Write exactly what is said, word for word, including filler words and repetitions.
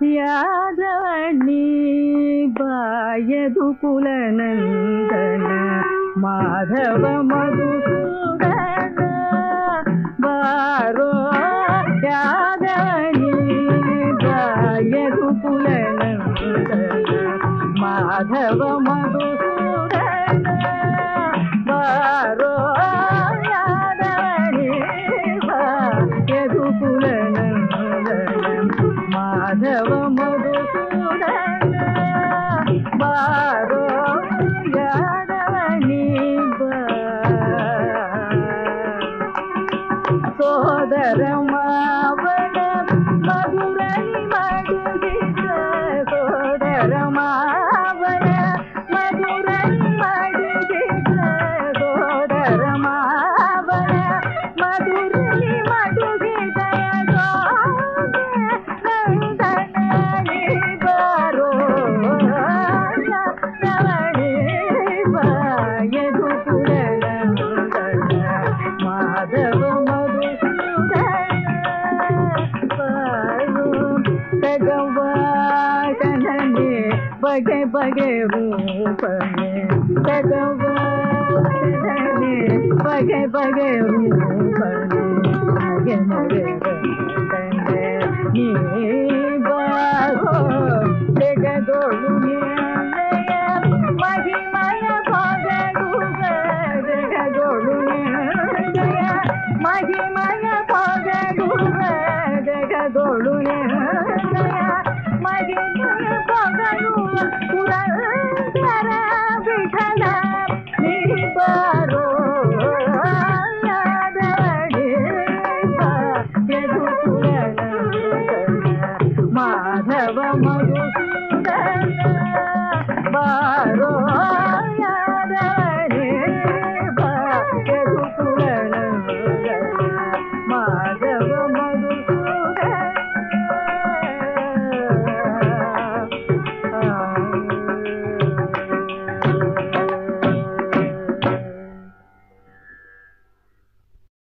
ಯಾದವನಿ ಬಾಯದು ಕುಲನಂದನ ಮಾಧವ ಮಧುಸೂದನ ಬಾರೋ ಯಾದವನಿ ಬಾಯದು ಕುಲನಂದನ ಮಾಧವ ಮಧುಸೂದನ ಬಾರೋ ಯಾದವನಿ ಬಾಯದು ಕುಲನಂದನ ಮಾಧವ ಮಧುಸೂದನ ಬಾರೋ ಯಾದವನಿ ಬಾ ಸೋದರ ಮಾವನ ಮಧುರನಿ ಮಡುಗಿದ ಸೋದರ ಮಾವನ ಮಧುರನಿ ಮಡುಗಿದ ಸೋದರ ಮಾವನ ಮಧುರನಿ ಮಡುಗಿದ ನಂದನನಿ ಬಾರೋ ಯಾದವನಿ ಬಾಯದು ಕುಲನಂದನ ಮಾಧವ ಭಗವಾಸನೇ ಬಗೆ ಬಗೆ ರೂಪನೆ ಭಗವಾಸನೇ ಬಗೆ ಬಗೆ ರೂಪನೆ ಹಾಗೆ ನಗೆ